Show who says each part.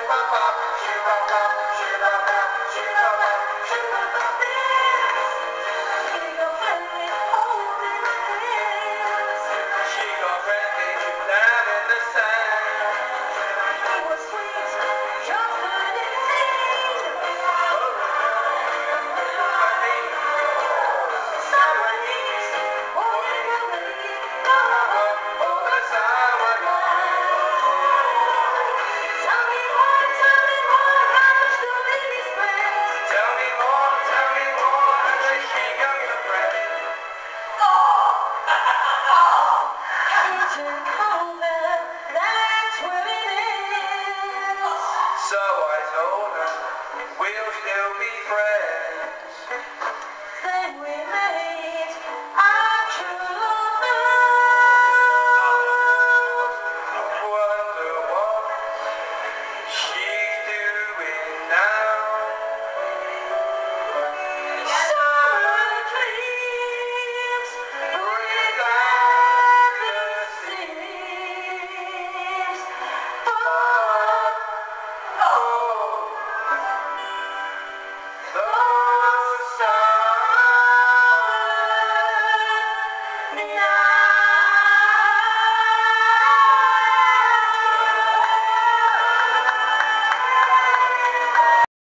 Speaker 1: So I told her, we'll still be friends.
Speaker 2: Then we made our true love.
Speaker 1: Wonder what she's doing now.
Speaker 2: Summer dreams without the seams.
Speaker 1: Those summer nights.